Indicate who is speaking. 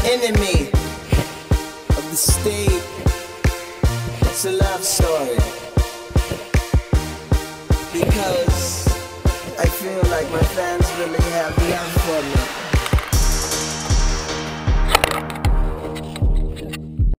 Speaker 1: enemy of the state. It's a love story, because I feel like my fans really have love for me.